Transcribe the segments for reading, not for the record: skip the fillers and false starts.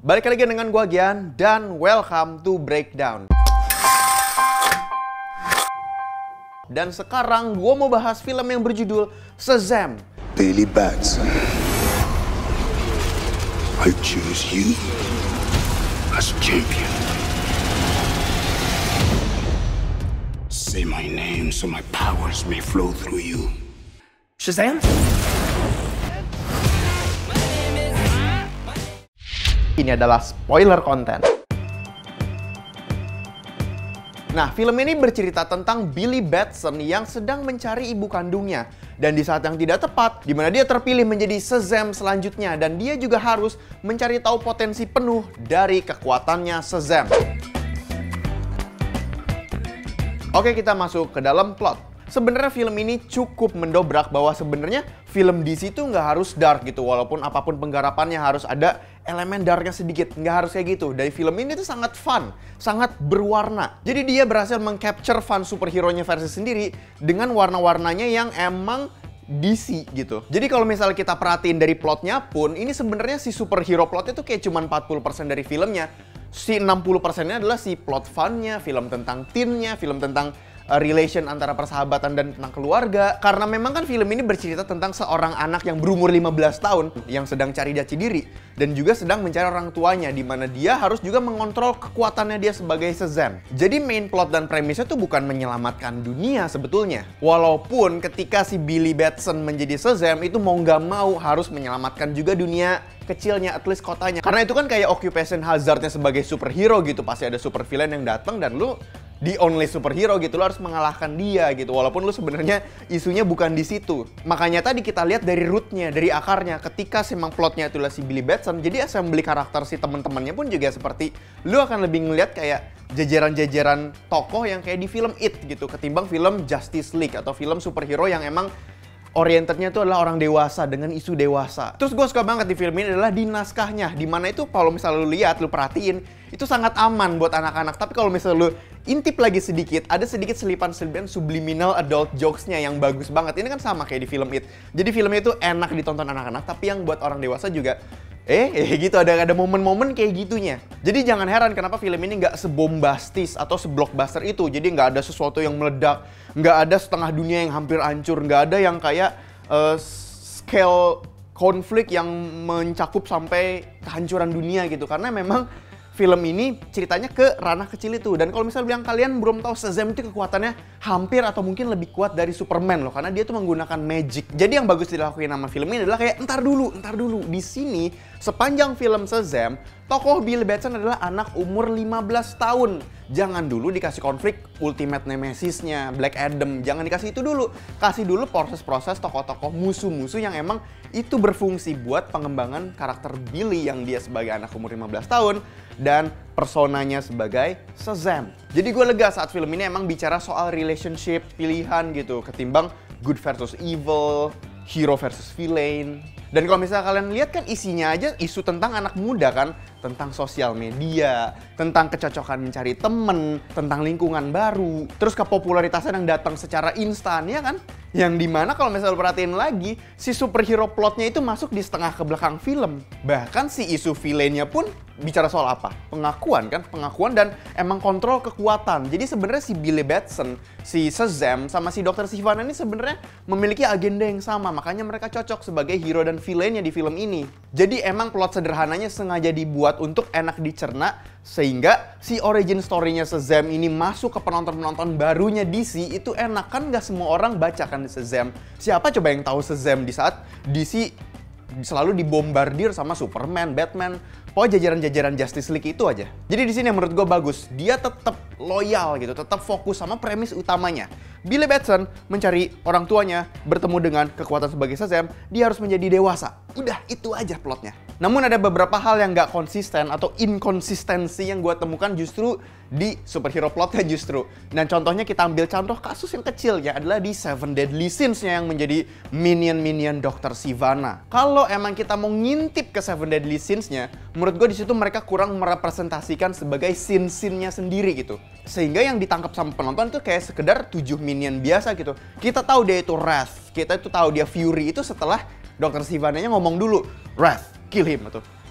Balik lagi dengan gua Gian dan welcome to Breakdown. Dan sekarang gua mau bahas film yang berjudul Shazam. Billy Batson, I choose you as champion. Say my name so my powers may flow through you. Shazam? Ini adalah spoiler konten. Nah, film ini bercerita tentang Billy Batson yang sedang mencari ibu kandungnya. Dan di saat yang tidak tepat, di mana dia terpilih menjadi Shazam selanjutnya. Dan dia juga harus mencari tahu potensi penuh dari kekuatannya Shazam. Oke, kita masuk ke dalam plot. Sebenarnya film ini cukup mendobrak bahwa sebenarnya film DC itu nggak harus dark gitu. Walaupun apapun penggarapannya harus ada elemen darknya sedikit. Nggak harus kayak gitu. Dari film ini tuh sangat fun, sangat berwarna. Jadi dia berhasil meng-capture fun superhero-nya versi sendiri dengan warna-warnanya yang emang DC gitu. Jadi kalau misalnya kita perhatiin dari plotnya pun, ini sebenarnya si superhero plotnya tuh kayak cuma 40% dari filmnya. Si 60%-nya adalah si plot fun-nya, film tentang teen-nya, film tentang relation antara persahabatan dan tentang keluarga. Karena memang kan film ini bercerita tentang seorang anak yang berumur 15 tahun yang sedang cari jati diri dan juga sedang mencari orang tuanya, di mana dia harus juga mengontrol kekuatannya dia sebagai Shazam. Jadi main plot dan premisnya tuh bukan menyelamatkan dunia sebetulnya. Walaupun ketika si Billy Batson menjadi Shazam itu mau nggak mau harus menyelamatkan juga dunia kecilnya, at least kotanya. Karena itu kan kayak occupation hazardnya sebagai superhero gitu. Pasti ada super villain yang datang dan lu the only superhero gitu, lo harus mengalahkan dia gitu. Walaupun lo sebenarnya isunya bukan di situ. Makanya tadi kita lihat dari rootnya, dari akarnya. Ketika memang plotnya itulah si Billy Batson, jadi assembly karakter si teman-temannya pun juga seperti lo akan lebih ngeliat kayak jajaran-jajaran tokoh yang kayak di film It gitu, ketimbang film Justice League atau film superhero yang emang orientednya itu adalah orang dewasa dengan isu dewasa. Terus gue suka banget di film ini adalah di naskahnya, dimana itu kalau misalnya lu lihat, lu perhatiin, itu sangat aman buat anak-anak. Tapi kalau misalnya lu intip lagi sedikit, ada sedikit selipan-selipan subliminal adult jokes-nya yang bagus banget. Ini kan sama kayak di film It. Jadi filmnya itu enak ditonton anak-anak, tapi yang buat orang dewasa juga gitu, ada momen-momen kayak gitunya. Jadi jangan heran kenapa film ini nggak sebombastis atau seblockbuster itu. Jadi nggak ada sesuatu yang meledak, nggak ada setengah dunia yang hampir hancur, nggak ada yang kayak scale konflik yang mencakup sampai kehancuran dunia gitu. Karena memang film ini ceritanya ke ranah kecil itu. Dan kalau misalnya bilang kalian belum tahu, Shazam itu kekuatannya hampir atau mungkin lebih kuat dari Superman loh. Karena dia tuh menggunakan magic. Jadi yang bagus dilakuin sama film ini adalah kayak entar dulu. Di sini sepanjang film Shazam, tokoh Billy Batson adalah anak umur 15 tahun. Jangan dulu dikasih konflik Ultimate Nemesis-nya, Black Adam. Jangan dikasih itu dulu. Kasih dulu proses-proses tokoh-tokoh musuh-musuh yang emang itu berfungsi buat pengembangan karakter Billy yang dia sebagai anak umur 15 tahun dan personanya sebagai Shazam. Jadi gue lega saat film ini emang bicara soal relationship, pilihan gitu, ketimbang good versus evil, hero versus villain. Dan kalau misalnya kalian lihat kan isinya aja isu tentang anak muda kan, tentang sosial media, tentang kecocokan mencari temen, tentang lingkungan baru, terus kepopularitasnya yang datang secara instan ya kan? Yang dimana kalau misalnya perhatiin lagi, si superhero plotnya itu masuk di setengah ke belakang film. Bahkan si isu villainnya pun bicara soal apa? Pengakuan kan? Pengakuan dan emang kontrol kekuatan. Jadi sebenarnya si Billy Batson, si Shazam, sama si Dr. Sivana ini sebenarnya memiliki agenda yang sama. Makanya mereka cocok sebagai hero dan villainnya di film ini. Jadi emang plot sederhananya sengaja dibuat untuk enak dicerna, sehingga si origin story-nya Shazam ini masuk ke penonton-penonton barunya DC itu enak. Kan nggak semua orang baca kan di Shazam. Siapa coba yang tahu Shazam di saat DC selalu dibombardir sama Superman, Batman, pokoknya jajaran-jajaran Justice League itu aja. Jadi di sini yang menurut gue bagus, dia tetap loyal gitu, tetap fokus sama premis utamanya. Billy Batson mencari orang tuanya, bertemu dengan kekuatan sebagai Shazam, dia harus menjadi dewasa. Udah, itu aja plotnya. Namun ada beberapa hal yang nggak konsisten atau inkonsistensi yang gue temukan justru di superhero plotnya justru. Dan contohnya kita ambil contoh kasus yang kecil ya, adalah di Seven Deadly Sins-nya yang menjadi minion-minion Dr. Sivana. Kalau emang kita mau ngintip ke Seven Deadly Sins-nya, menurut gue di situ mereka kurang merepresentasikan sebagai scene-scene-nya sendiri gitu. Sehingga yang ditangkap sama penonton itu kayak sekedar 7 minion biasa gitu. Kita tahu dia itu Wrath, kita itu tahu dia Fury itu setelah Dr. Sivana-nya ngomong dulu, Wrath, kill him atau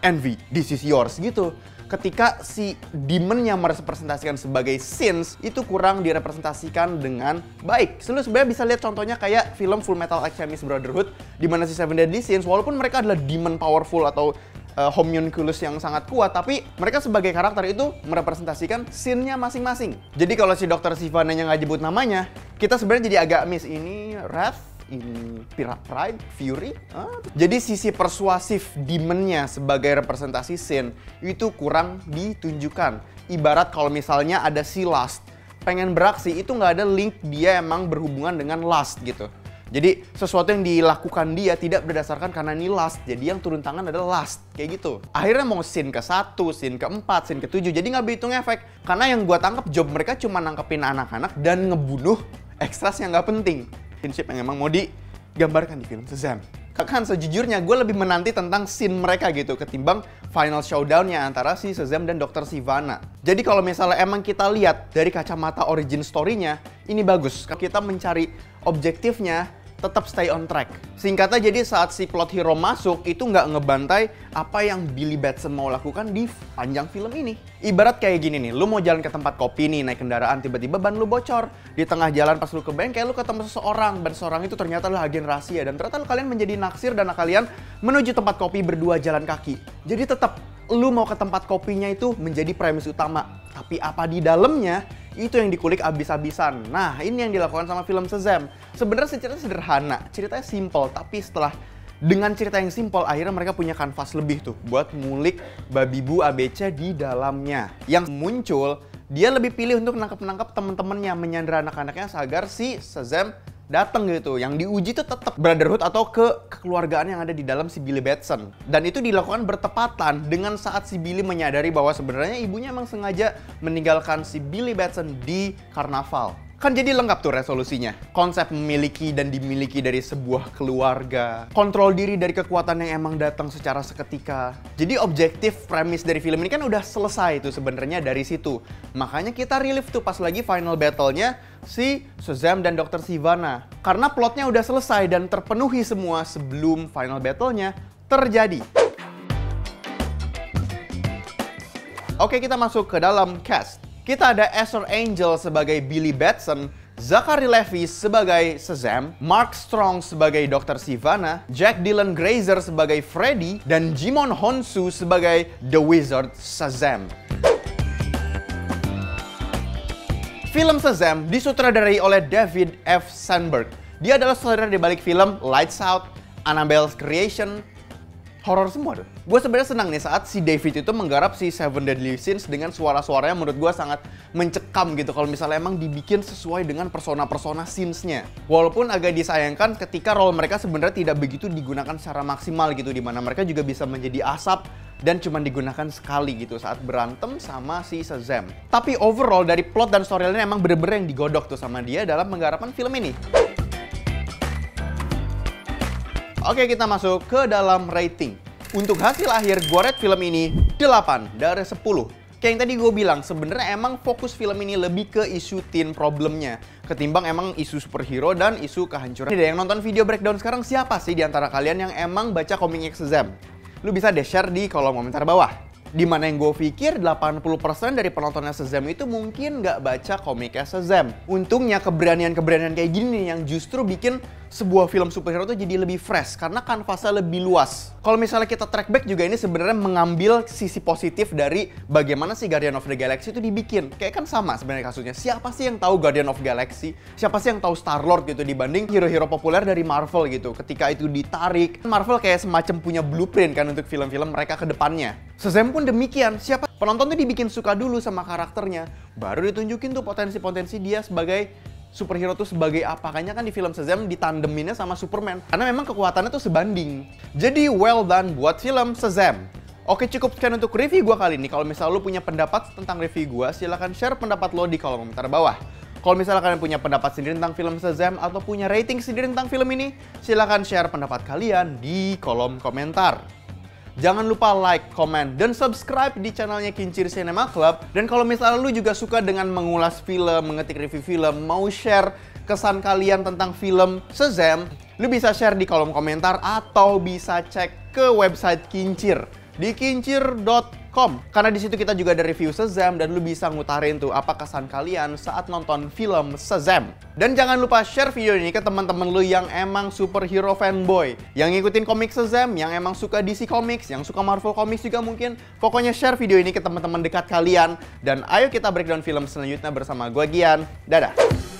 Envy, this is yours gitu. Ketika si demon yang merepresentasikan sebagai sins itu kurang direpresentasikan dengan baik. Lu sebenarnya bisa lihat contohnya kayak film Full Metal Alchemist Brotherhood, di mana si Seven Deadly Sins walaupun mereka adalah demon powerful atau homunculus yang sangat kuat, tapi mereka sebagai karakter itu merepresentasikan sin-nya masing-masing. Jadi kalau si Dr. Sivana-nya nggak nyebut namanya, kita sebenarnya jadi agak miss. Ini Wrath, ini Pride, Fury. Jadi sisi persuasif demonnya sebagai representasi sin itu kurang ditunjukkan. Ibarat kalau misalnya ada si Lust pengen beraksi, itu nggak ada link dia emang berhubungan dengan Lust gitu. Jadi sesuatu yang dilakukan dia tidak berdasarkan karena ini Lust, jadi yang turun tangan adalah Lust, kayak gitu. Akhirnya mau scene ke-1, scene ke-4, scene ke-7, jadi nggak berhitung efek. Karena yang gua tangkap job mereka cuma nangkepin anak-anak dan ngebunuh ekstras yang nggak penting. Kinship yang emang mau digambarkan di film Shazam. Kan sejujurnya gue lebih menanti tentang scene mereka gitu ketimbang final showdown-nya antara si Shazam dan Dr. Sivana. Jadi kalau misalnya emang kita lihat dari kacamata origin story-nya, ini bagus. Kita mencari objektifnya tetap stay on track. Singkatnya jadi saat si plot hero masuk itu nggak ngebantai apa yang Billy Batson mau lakukan di panjang film ini. Ibarat kayak gini nih, lu mau jalan ke tempat kopi nih, naik kendaraan, tiba-tiba ban lu bocor. Di tengah jalan pas lu ke bengkel, lu ketemu seseorang, dan seseorang itu ternyata adalah agen rahasia. Dan ternyata kalian menjadi naksir dan kalian menuju tempat kopi berdua jalan kaki. Jadi tetap lu mau ke tempat kopinya itu menjadi premis utama. Tapi apa di dalamnya, itu yang dikulik abis-abisan. Nah, ini yang dilakukan sama film Shazam. Sebenarnya ceritanya sederhana, ceritanya simple, tapi setelah dengan cerita yang simple, akhirnya mereka punya kanvas lebih tuh buat ngulik babi bu ABC di dalamnya. Yang muncul, dia lebih pilih untuk nangkep-nangkep temen-temennya, menyandera anak-anaknya agar si Shazam datang gitu. Yang diuji tuh tetap brotherhood atau kekeluargaan yang ada di dalam si Billy Batson. Dan itu dilakukan bertepatan dengan saat si Billy menyadari bahwa sebenarnya ibunya emang sengaja meninggalkan si Billy Batson di karnaval. Kan jadi lengkap tuh resolusinya. Konsep memiliki dan dimiliki dari sebuah keluarga. Kontrol diri dari kekuatan yang emang datang secara seketika. Jadi objektif premis dari film ini kan udah selesai tuh sebenarnya dari situ. Makanya kita relief tuh pas lagi final battle-nya si Shazam dan Dr. Sivana. Karena plotnya udah selesai dan terpenuhi semua sebelum final battle-nya terjadi. Oke, kita masuk ke dalam cast. Kita ada Esther Angel sebagai Billy Batson, Zachary Levi sebagai Shazam, Mark Strong sebagai Dr. Sivana, Jack Dylan Grazer sebagai Freddy, dan Jimon Honsu sebagai The Wizard Shazam. Film Shazam disutradarai oleh David F. Sandberg. Dia adalah sutradara di balik film Lights Out, Annabelle's Creation, horor semua tuh. Gue sebenarnya senang nih saat si David itu menggarap si Seven Deadly Sins dengan suara-suaranya menurut gue sangat mencekam gitu kalau misalnya emang dibikin sesuai dengan persona-persona scenes-nya. Walaupun agak disayangkan ketika role mereka sebenarnya tidak begitu digunakan secara maksimal gitu, dimana mereka juga bisa menjadi asap dan cuma digunakan sekali gitu saat berantem sama si Shazam. Tapi overall dari plot dan storyline emang bener-bener yang digodok tuh sama dia dalam penggarapan film ini. Oke, kita masuk ke dalam rating. Untuk hasil akhir, gue rate film ini 8 dari 10. Kayak yang tadi gue bilang, sebenarnya emang fokus film ini lebih ke isu teen problemnya ketimbang emang isu superhero dan isu kehancuran. Ini yang nonton video breakdown sekarang, siapa sih di antara kalian yang emang baca komiknya Shazam? Lu bisa share di kolom komentar bawah. Dimana yang gue pikir 80% dari penontonnya Shazam itu mungkin nggak baca komiknya Shazam. Untungnya keberanian-keberanian kayak gini nih yang justru bikin sebuah film superhero tuh jadi lebih fresh karena kanvasnya lebih luas. Kalau misalnya kita track back juga ini sebenarnya mengambil sisi positif dari bagaimana si Guardian of the Galaxy itu dibikin. Kayak kan sama sebenarnya kasusnya. Siapa sih yang tahu Guardian of Galaxy? Siapa sih yang tahu Star-Lord gitu dibanding hero-hero populer dari Marvel gitu. Ketika itu ditarik, Marvel kayak semacam punya blueprint kan untuk film-film mereka ke depannya. Shazam pun demikian. Siapa penonton tuh dibikin suka dulu sama karakternya, baru ditunjukin tuh potensi-potensi dia sebagai superhero tuh sebagai apa. Kayaknya kan di film Shazam ditandeminnya sama Superman karena memang kekuatannya tuh sebanding. Jadi well done buat film Shazam. Oke, cukup sekian untuk review gue kali ini. Kalau misalnya lo punya pendapat tentang review gue, silahkan share pendapat lo di kolom komentar bawah. Kalau misalnya kalian punya pendapat sendiri tentang film Shazam atau punya rating sendiri tentang film ini, silahkan share pendapat kalian di kolom komentar. Jangan lupa like, comment, dan subscribe di channelnya Kincir Cinema Club. Dan kalau misalnya lu juga suka dengan mengulas film, mengetik review film, mau share kesan kalian tentang film Shazam, lu bisa share di kolom komentar atau bisa cek ke website Kincir. di kincir.com. Karena di situ kita juga ada review Shazam dan lu bisa ngutarin tuh apa kesan kalian saat nonton film Shazam. Dan jangan lupa share video ini ke teman-teman lu yang emang superhero fanboy, yang ngikutin komik Shazam, yang emang suka DC Comics, yang suka Marvel Comics juga mungkin. Pokoknya share video ini ke teman-teman dekat kalian dan ayo kita breakdown film selanjutnya bersama gua Gian. Dadah.